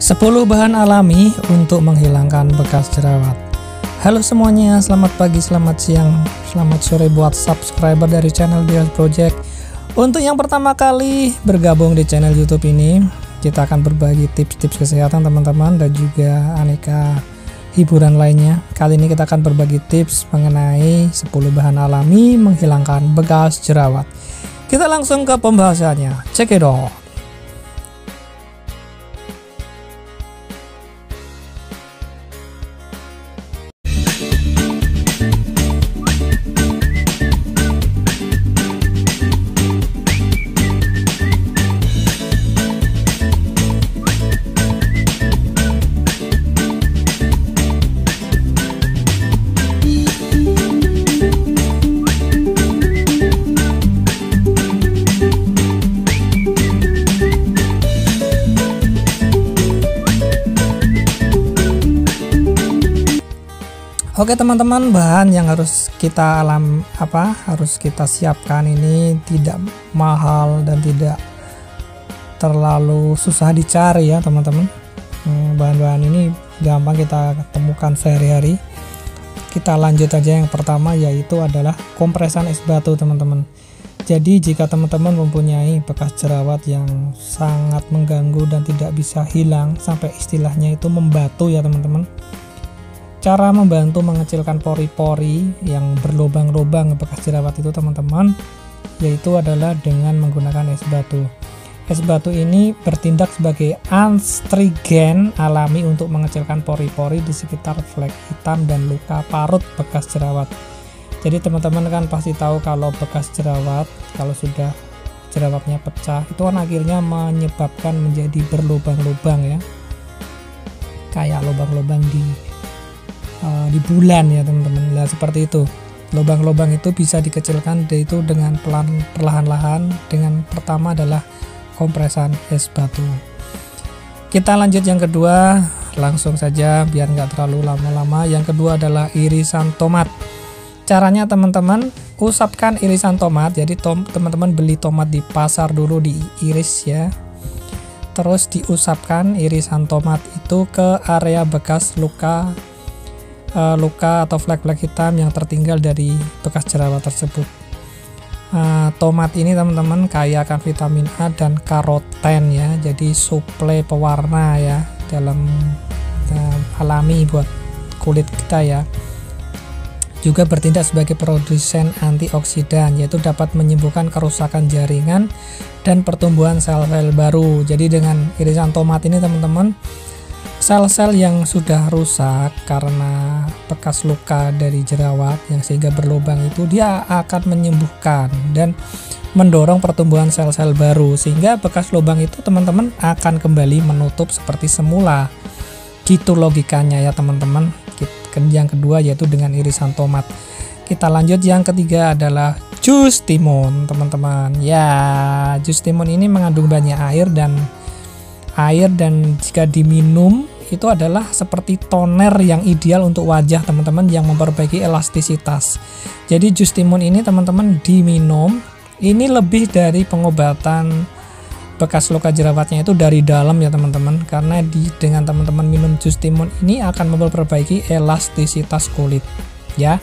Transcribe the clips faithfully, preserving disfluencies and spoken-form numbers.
sepuluh bahan alami untuk menghilangkan bekas jerawat. Halo semuanya, selamat pagi, selamat siang, selamat sore buat subscriber dari channel Dias Project. Untuk yang pertama kali bergabung di channel YouTube ini, kita akan berbagi tips-tips kesehatan teman-teman dan juga aneka hiburan lainnya. Kali ini kita akan berbagi tips mengenai sepuluh bahan alami menghilangkan bekas jerawat. Kita langsung ke pembahasannya. Check it out. Oke teman-teman, bahan yang harus kita alam apa harus kita siapkan ini tidak mahal dan tidak terlalu susah dicari ya teman-teman. Bahan-bahan ini gampang kita temukan sehari-hari. Kita lanjut aja, yang pertama yaitu adalah kompresan es batu teman-teman. Jadi jika teman-teman mempunyai bekas jerawat yang sangat mengganggu dan tidak bisa hilang sampai istilahnya itu membatu ya teman-teman, cara membantu mengecilkan pori-pori yang berlubang-lubang bekas jerawat itu teman-teman, yaitu adalah dengan menggunakan es batu. Es batu ini bertindak sebagai astringen alami untuk mengecilkan pori-pori di sekitar flek hitam dan luka parut bekas jerawat. Jadi teman-teman kan pasti tahu kalau bekas jerawat, kalau sudah jerawatnya pecah, itu kan akhirnya menyebabkan menjadi berlubang-lubang ya, kayak lubang-lubang di di bulan ya teman-teman. Nah, seperti itu. Lubang-lubang itu bisa dikecilkan yaitu dengan pelan perlahan-lahan dengan pertama adalah kompresan es batu. Kita lanjut yang kedua, langsung saja biar nggak terlalu lama-lama. Yang kedua adalah irisan tomat. Caranya teman-teman, usapkan irisan tomat. Jadi teman-teman beli tomat di pasar dulu, diiris ya. Terus diusapkan irisan tomat itu ke area bekas luka Uh, luka atau flek-flek hitam yang tertinggal dari bekas jerawat tersebut. Uh, tomat ini teman-teman kaya akan vitamin A dan karoten ya, jadi suplai pewarna ya dalam uh, alami buat kulit kita ya. Juga bertindak sebagai produsen antioksidan, yaitu dapat menyembuhkan kerusakan jaringan dan pertumbuhan sel-sel baru. Jadi dengan irisan tomat ini teman-teman, sel-sel yang sudah rusak karena bekas luka dari jerawat yang sehingga berlubang itu dia akan menyembuhkan dan mendorong pertumbuhan sel-sel baru, sehingga bekas lubang itu teman-teman akan kembali menutup seperti semula. Gitu logikanya ya teman-teman. Yang kedua yaitu dengan irisan tomat. Kita lanjut, yang ketiga adalah jus timun teman-teman. Ya, jus timun ini mengandung banyak air dan air dan jika diminum itu adalah seperti toner yang ideal untuk wajah teman-teman yang memperbaiki elastisitas. Jadi jus timun ini teman-teman diminum ini lebih dari pengobatan bekas luka jerawatnya itu dari dalam ya teman-teman, karena di dengan teman-teman minum jus timun ini akan memperbaiki elastisitas kulit ya.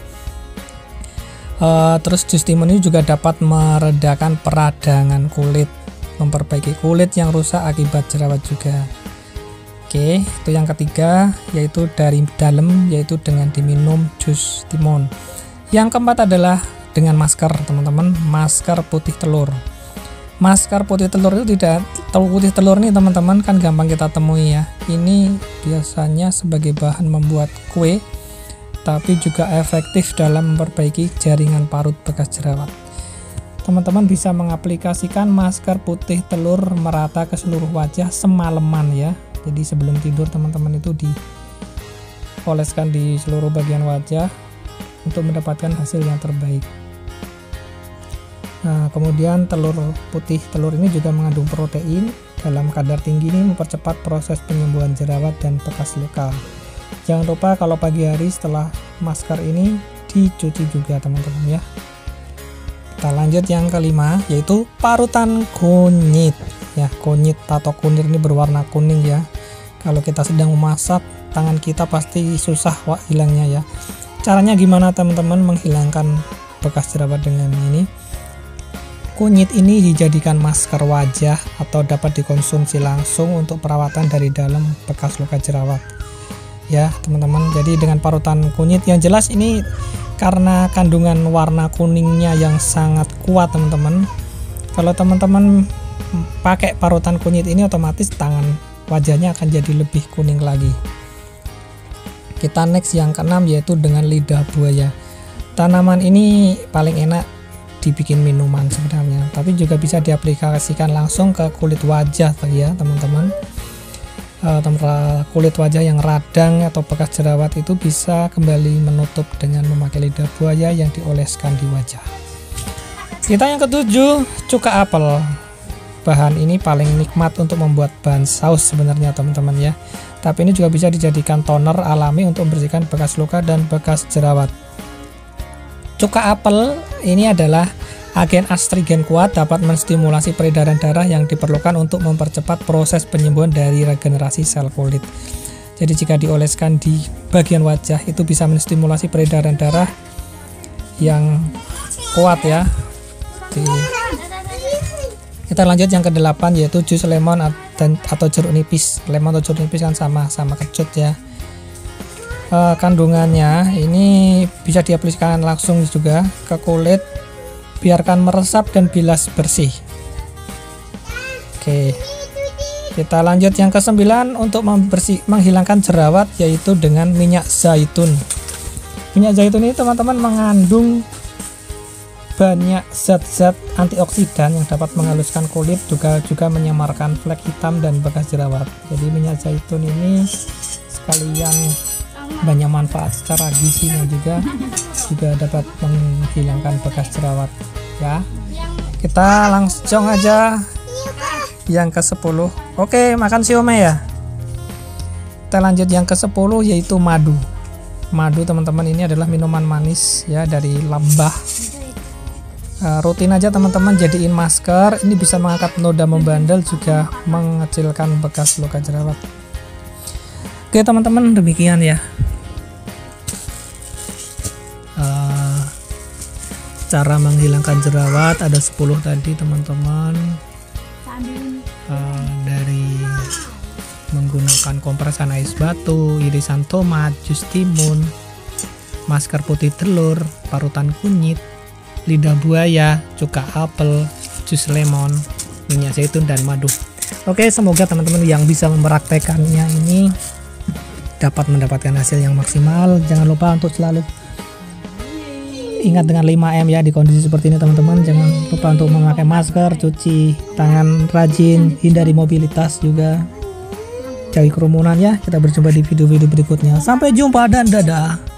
E, terus jus timun ini juga dapat meredakan peradangan kulit, memperbaiki kulit yang rusak akibat jerawat juga. Oke, itu yang ketiga yaitu dari dalam, yaitu dengan diminum jus timun. Yang keempat adalah dengan masker teman-teman, masker putih telur. Masker putih telur itu tidak, putih telur ini teman-teman kan gampang kita temui ya. Ini biasanya sebagai bahan membuat kue, tapi juga efektif dalam memperbaiki jaringan parut bekas jerawat. Teman-teman bisa mengaplikasikan masker putih telur merata ke seluruh wajah semalaman ya. Jadi sebelum tidur teman-teman itu dioleskan di seluruh bagian wajah untuk mendapatkan hasil yang terbaik. Nah, kemudian telur putih telur ini juga mengandung protein dalam kadar tinggi, ini mempercepat proses penyembuhan jerawat dan bekas luka. Jangan lupa kalau pagi hari setelah masker ini dicuci juga teman-teman ya. Kita lanjut yang kelima yaitu parutan kunyit. Ya, kunyit atau kunir ini berwarna kuning ya. Kalau kita sedang memasak, tangan kita pasti susah wak hilangnya ya. Caranya gimana teman-teman menghilangkan bekas jerawat dengan ini? Kunyit ini dijadikan masker wajah atau dapat dikonsumsi langsung untuk perawatan dari dalam bekas luka jerawat. Ya teman-teman, jadi dengan parutan kunyit yang jelas ini karena kandungan warna kuningnya yang sangat kuat teman-teman. Kalau teman-teman pakai parutan kunyit ini otomatis tangan wajahnya akan jadi lebih kuning lagi. Kita next yang keenam yaitu dengan lidah buaya. Tanaman ini paling enak dibikin minuman sebenarnya, tapi juga bisa diaplikasikan langsung ke kulit wajah ya teman-teman. E, kulit wajah yang radang atau bekas jerawat itu bisa kembali menutup dengan memakai lidah buaya yang dioleskan di wajah. Kita yang ketujuh, cuka apel. Bahan ini paling nikmat untuk membuat bahan saus sebenarnya teman-teman ya. Tapi ini juga bisa dijadikan toner alami untuk membersihkan bekas luka dan bekas jerawat. Cuka apel ini adalah agen astringen kuat, dapat menstimulasi peredaran darah yang diperlukan untuk mempercepat proses penyembuhan dari regenerasi sel kulit. Jadi jika dioleskan di bagian wajah itu bisa menstimulasi peredaran darah yang kuat ya. Di Kita lanjut yang kedelapan yaitu jus lemon atau jeruk nipis. Lemon atau jeruk nipis kan sama sama kecut ya. E, kandungannya ini bisa diaplikasikan langsung juga ke kulit, biarkan meresap dan bilas bersih. Oke. Kita lanjut yang kesembilan untuk membersih menghilangkan jerawat yaitu dengan minyak zaitun. Minyak zaitun ini teman-teman mengandung banyak zat-zat antioksidan yang dapat menghaluskan kulit, juga juga menyamarkan flek hitam dan bekas jerawat. Jadi minyak zaitun ini sekalian banyak manfaat secara gizinya juga juga dapat menghilangkan bekas jerawat ya. Kita langsung aja yang ke sepuluh. Oke, makan siomay ya. Kita lanjut yang ke sepuluh yaitu madu. Madu teman-teman ini adalah minuman manis ya dari lebah. Uh, rutin aja teman-teman jadiin masker, ini bisa mengangkat noda membandel, juga mengecilkan bekas luka jerawat. Oke teman-teman, demikian ya uh, cara menghilangkan jerawat. Ada sepuluh tadi teman-teman, uh, dari menggunakan kompresan ais batu, irisan tomat, jus timun, masker putih telur, parutan kunyit, lidah buaya, cuka apel, jus lemon, minyak zaitun, dan madu. Oke, semoga teman-teman yang bisa mempraktekannya ini dapat mendapatkan hasil yang maksimal. Jangan lupa untuk selalu ingat dengan lima M ya di kondisi seperti ini teman-teman. Jangan lupa untuk memakai masker, cuci tangan rajin, hindari mobilitas juga, jauhi kerumunan ya. Kita berjumpa di video-video berikutnya. Sampai jumpa dan dadah.